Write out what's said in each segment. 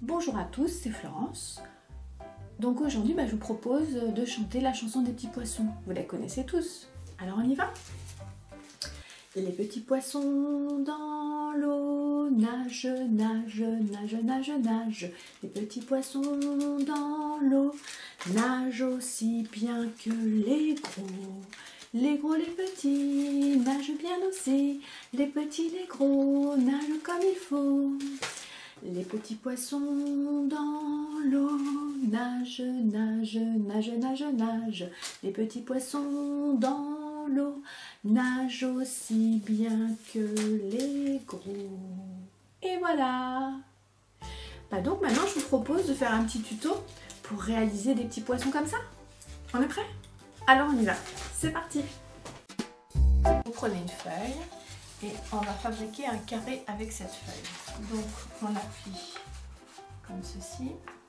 Bonjour à tous, c'est Florence. Donc aujourd'hui, je vous propose de chanter la chanson des petits poissons. Vous la connaissez tous. Alors on y va? Les petits poissons dans l'eau nagent, nagent, nagent, nagent, nagent. Les petits poissons dans l'eau nagent aussi bien que les gros. Les gros, les petits nagent bien aussi. Les petits, les gros nagent comme il faut. Les petits poissons dans l'eau nagent, nagent, nagent, nagent, nagent. Les petits poissons dans l'eau nagent aussi bien que les gros. Et voilà. Donc maintenant je vous propose de faire un petit tuto pour réaliser des petits poissons comme ça. On est prêt? Alors on y va. C'est parti. Vous prenez une feuille et on va fabriquer un carré avec cette feuille. Donc on appuie comme ceci,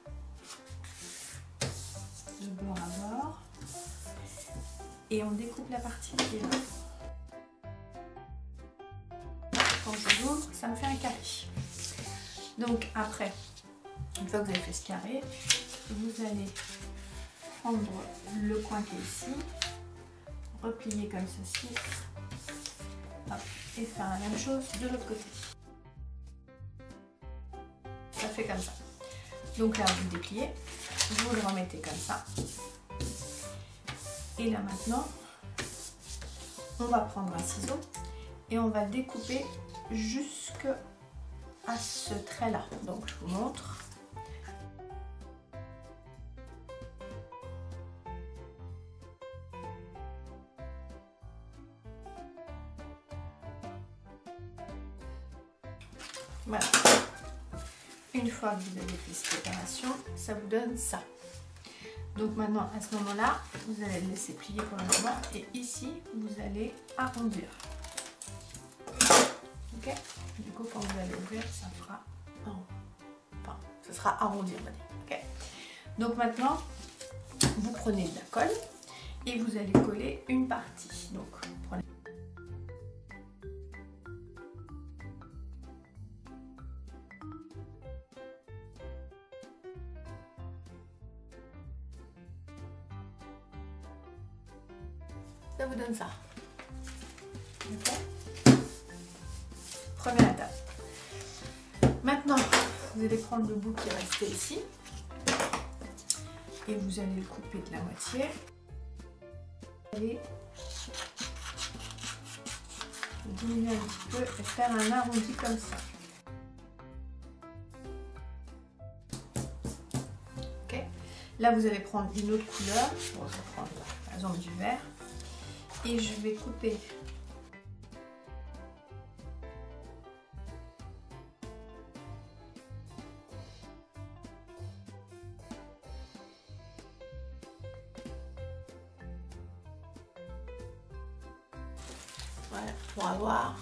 de bord à bord, et on découpe la partie qui est là. Quand je l'ouvre, ça me fait un carré. Donc après, une fois que vous avez fait ce carré, vous allez prendre le coin qui est ici, replier comme ceci, hop, et faire la même chose de l'autre côté. Ça fait comme ça. Donc là, vous dépliez, vous le remettez comme ça. Et là maintenant, on va prendre un ciseau et on va découper jusqu'à ce trait-là. Donc je vous montre. Voilà. Une fois que vous avez fait cette opération, ça vous donne ça. Donc maintenant, à ce moment-là, vous allez le laisser plier pour le moment et ici, vous allez arrondir. Ok? Du coup, quand vous allez ouvrir, ça fera ça sera arrondi, on va dire. Ok? Donc maintenant, vous prenez de la colle et vous allez coller une partie. Donc, prenez. Ça vous donne ça. Okay. Première étape. Maintenant, vous allez prendre le bout qui est resté ici et vous allez le couper de la moitié. Vous allez diminuer un petit peu et faire un arrondi comme ça. Ok. Là, vous allez prendre une autre couleur. Je vais prendre par exemple du vert. Et je vais couper voilà, pour avoir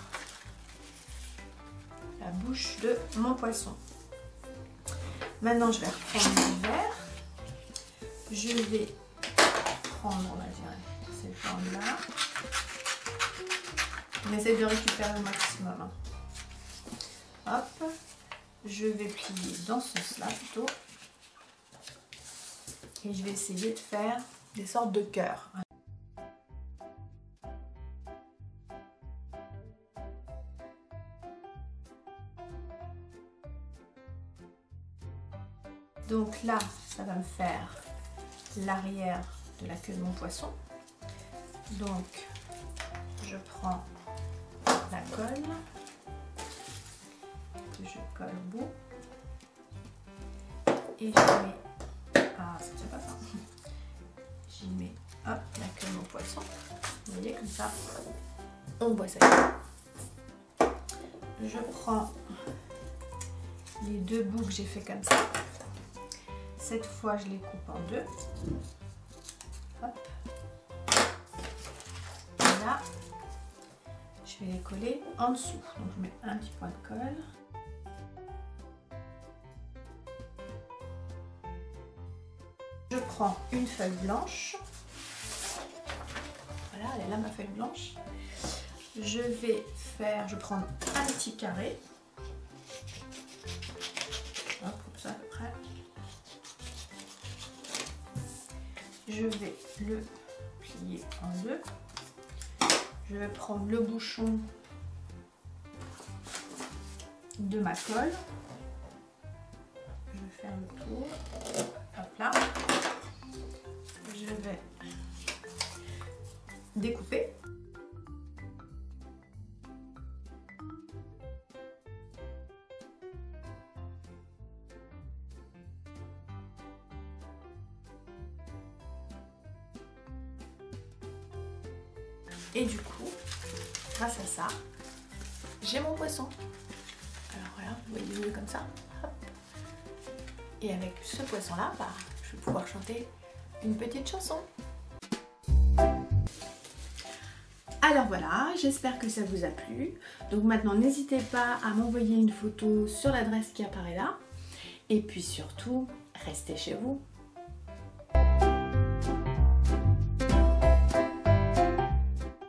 la bouche de mon poisson. Maintenant, je vais reprendre du vert. Je vais prendre, on va dire, cette forme-là. On essaie de récupérer au maximum. Hop, je vais plier dans ce sens-là plutôt. Et je vais essayer de faire des sortes de cœurs. Donc là, ça va me faire l'arrière de la queue de mon poisson. Donc, je prends la colle que je colle au bout et je mets, c'est pas ça, j'y mets hop, la queue de mon poisson. Vous voyez, comme ça, on voit ça. Je prends les deux bouts que j'ai fait comme ça. Cette fois, je les coupe en deux. Hop. Et là, je vais les coller en dessous. Donc, je mets un petit point de colle. Je prends une feuille blanche. Voilà, elle est là ma feuille blanche. Je vais prendre un petit carré. Hop, comme ça, je vais le plier en deux. Je vais prendre le bouchon de ma colle. Je vais faire le tour. Hop là. Je vais découper. Et du coup, grâce à ça, j'ai mon poisson. Alors voilà, vous voyez mieux comme ça. Hop. Et avec ce poisson-là, je vais pouvoir chanter une petite chanson. Alors voilà, j'espère que ça vous a plu. Donc maintenant, n'hésitez pas à m'envoyer une photo sur l'adresse qui apparaît là. Et puis surtout, restez chez vous.